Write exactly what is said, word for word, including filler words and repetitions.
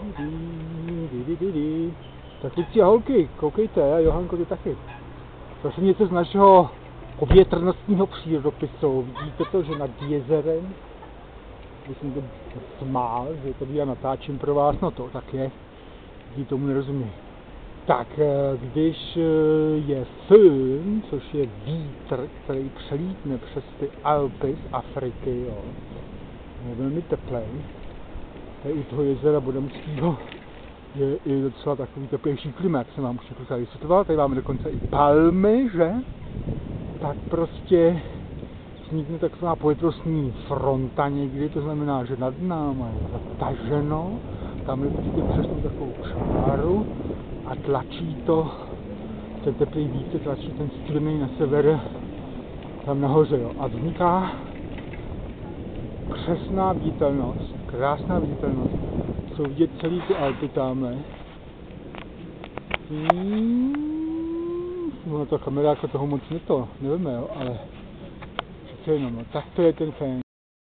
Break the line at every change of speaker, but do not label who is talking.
Tak kluci a holky, koukejte, a Johanko ty taky. To je něco z našeho povětrnostního přírodopisu. Vidíte to, že nad jezerem, když jsem to smál, že to já natáčím pro vás, no to tak je, lidi tomu nerozumí. Tak když je föhn, což je vítr, který přelítne přes ty Alpy z Afriky, jo, je velmi teplej, tady u toho jezera Bodemského je i docela takový teplejší klima, jak jsem vám už několikrát vysvětloval. Tady máme dokonce i palmy, že? Tak prostě vznikne taková povětrnostní fronta někdy, to znamená, že nad náma je zataženo, tam je vidíte přesně takovou čáru a tlačí to, ten teplý vítr tlačí ten studený na sever tam nahoře, jo. A vzniká přesná viditelnost, krásná viditelnost. Jsou vidět celý ty Alpy tamhle. Hmm, no ta kamera jako toho moc ne to, nevíme, jo, ale přece jenom, no, tak to je ten fén.